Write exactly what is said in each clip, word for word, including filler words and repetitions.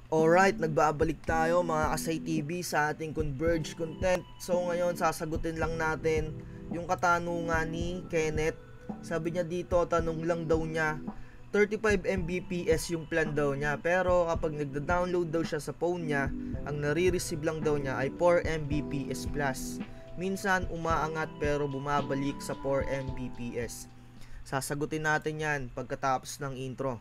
Alright, nagbabalik tayo mga ka-S A I T V sa ating Converge content. So ngayon sasagutin lang natin yung katanungan ni Kenneth. Sabi niya dito, tanong lang daw niya, thirty-five megabits per second yung plan daw niya. Pero kapag nagda-download daw siya sa phone niya, ang nare-receive lang daw niya ay four megabits per second plus. Minsan umaangat pero bumabalik sa four megabits per second. Sasagutin natin yan pagkatapos ng intro.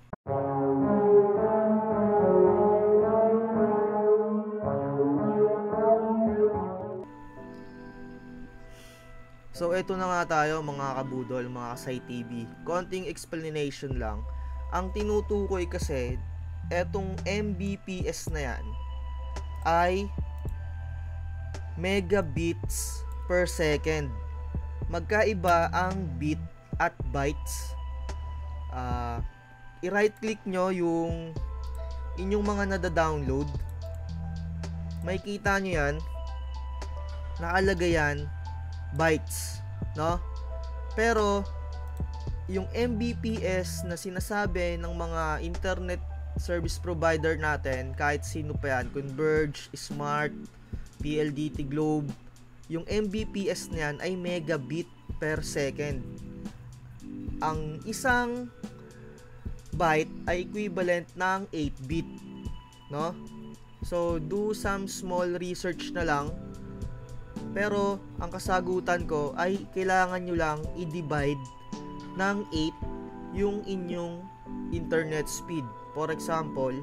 So eto na nga tayo mga kabudol, mga ka-S A I T V. Konting explanation lang. Ang tinutukoy kasi, etong megabits na yan ay megabits per second. Magkaiba ang bit at bytes. Uh, I-right click nyo yung inyong mga nada-download. May kita nyo yan. Nakalagay yan bytes, no? Pero yung megabits na sinasabi ng mga internet service provider natin, kahit sino pa yan, Converge, Smart, P L D T Globe, yung megabits na yan ay megabit per second. Ang isang byte ay equivalent ng eight bit, no? So do some small research na lang. Pero ang kasagutan ko ay kailangan nyo lang i-divide ng eight yung inyong internet speed. For example,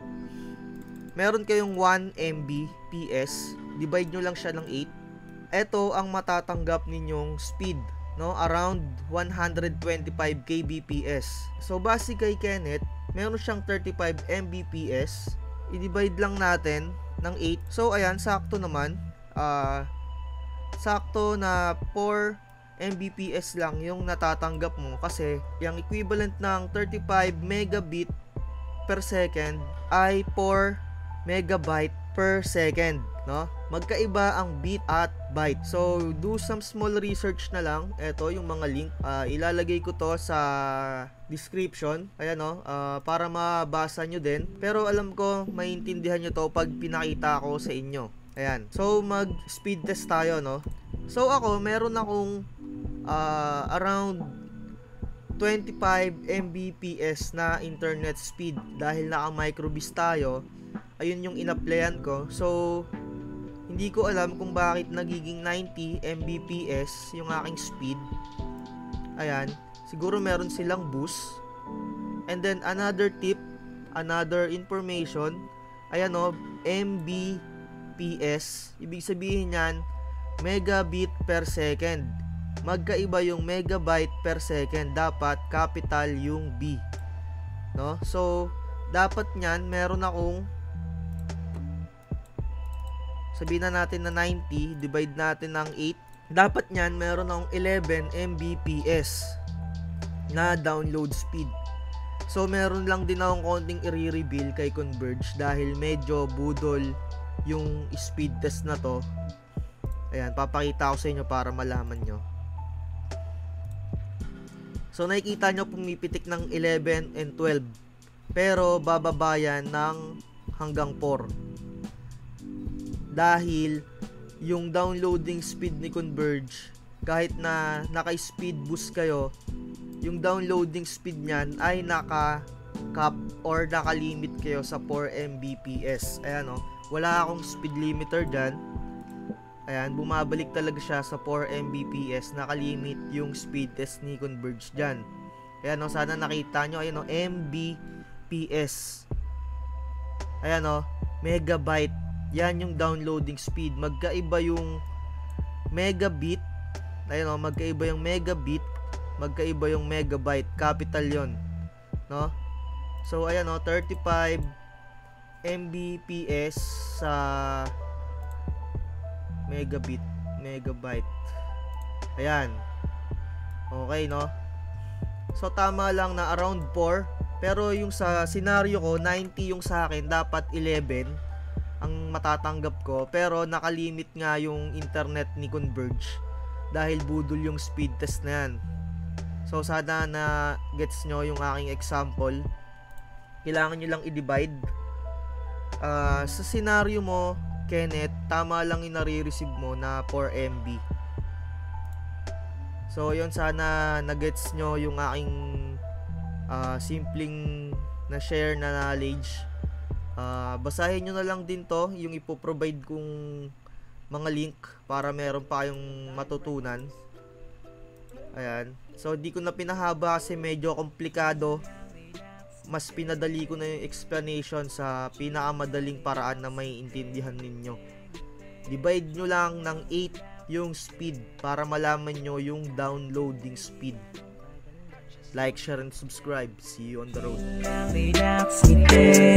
meron kayong one megabits per second, divide nyo lang siya ng eight. Ito ang matatanggap ninyong speed, no? Around one hundred twenty-five kilobits per second. So base kay Kenneth, meron siyang thirty-five megabits per second. I-divide lang natin ng eight. So ayan, sakto naman. Ah... Uh, sakto na four megabits per second lang yung natatanggap mo, kasi yung equivalent ng thirty-five megabits per second ay four megabyte per second, no? Magkaiba ang bit at byte. So do some small research na lang. Ito yung mga link, uh, ilalagay ko to sa description, ayan, no? Uh, para mabasa nyo din. Pero alam ko maintindihan nyo to pag pinakita ko sa inyo. Ayan. So, mag-speed test tayo, no? So, ako, meron akong uh, around twenty-five megabits per second na internet speed. Dahil naka-microbis tayo, ayun yung in-applyan ko. So, hindi ko alam kung bakit nagiging ninety megabits per second yung aking speed. Ayan. Siguro meron silang boost. And then, another tip, another information, ayan, no? M B P S, ibig sabihin yan megabit per second. Magkaiba yung megabyte per second, dapat capital yung B, no? So dapat nyan meron akong, sabihin na natin na ninety, divide natin ng eight, dapat nyan meron akong eleven megabits per second na download speed. So meron lang din akong konting i-reveal kay Converge dahil medyo budol yung speed test na to. Ayan, papakita ko sa inyo para malaman nyo. So nakikita nyo pumipitik ng eleven and twelve, pero bababayan ng hanggang four. Dahil yung downloading speed ni Converge, kahit na naka-speed boost kayo, yung downloading speed nyan ay naka-cap or naka-limit kayo sa four megabits per second. Ayan, o. Wala akong speed limiter dyan. Ayan, bumabalik talaga siya sa four megabits per second. Nakalimit yung speed test ni Converge dyan. Ayan, o, sana nakita nyo. Ayan, o, megabits per second. Ayan, o, megabyte. Yan yung downloading speed. Magkaiba yung megabit. Ayan, o, magkaiba yung megabit. Magkaiba yung megabyte. Capital yon, no? So, ayan, o, thirty-five megabits per second sa megabit, megabyte. Ayan. Okay, no? So, tama lang na around four. Pero yung sa scenario ko, ninety yung sa akin. Dapat eleven ang matatanggap ko. Pero nakalimit nga yung internet ni Converge dahil budol yung speed test na yan. So, sana na gets nyo yung aking example. Kailangan nyo lang i-divide uh, sa senaryo mo, Kenneth, tama lang yung nare-receive mo na four M B. So, yun, sana nagets nyo yung aking uh, simpleng na share na knowledge. Uh, basahin nyo na lang din to, yung ipoprovide kong mga link para meron pa kayong matutunan. Ayan. So, di ko na pinahaba kasi medyo komplikado. Mas pinadali ko na yung explanation sa pinakamadaling paraan na may intindihan ninyo. Divide nyo lang ng eight yung speed para malaman nyo yung downloading speed. Like, share, and subscribe. See you on the road.